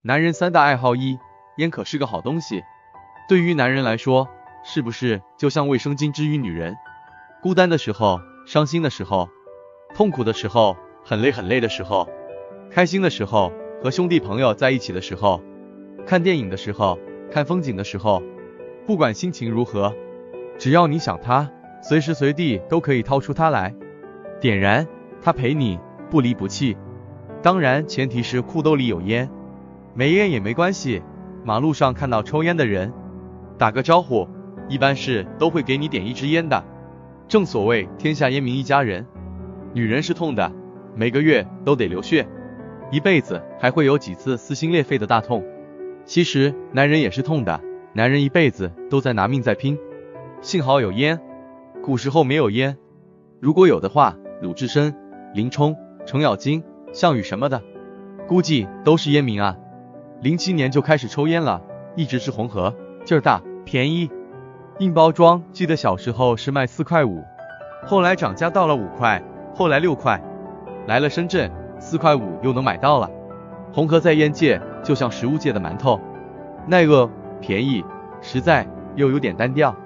男人三大爱好一，烟可是个好东西。对于男人来说，是不是就像卫生巾之于女人？孤单的时候，伤心的时候，痛苦的时候，很累的时候，开心的时候，和兄弟朋友在一起的时候，看电影的时候，看风景的时候，不管心情如何，只要你想他，随时随地都可以掏出它来，点燃，他陪你，不离不弃。当然，前提是裤兜里有烟，没烟也没关系。马路上看到抽烟的人，打个招呼，一般是都会给你点一支烟的。正所谓天下烟民一家人。女人是痛的，每个月都得流血，一辈子还会有几次撕心裂肺的大痛。其实男人也是痛的，男人一辈子都在拿命在拼。幸好有烟，古时候没有烟，如果有的话，鲁智深、林冲、程咬金、项羽什么的，估计都是烟民啊。07年就开始抽烟了，一直是红盒，劲儿大，便宜，硬包装。记得小时候是卖4块5，后来涨价到了5块，后来6块，来了深圳4块5又能买到了。红盒在烟界就像食物界的馒头，耐饿、便宜、实在，又有点单调。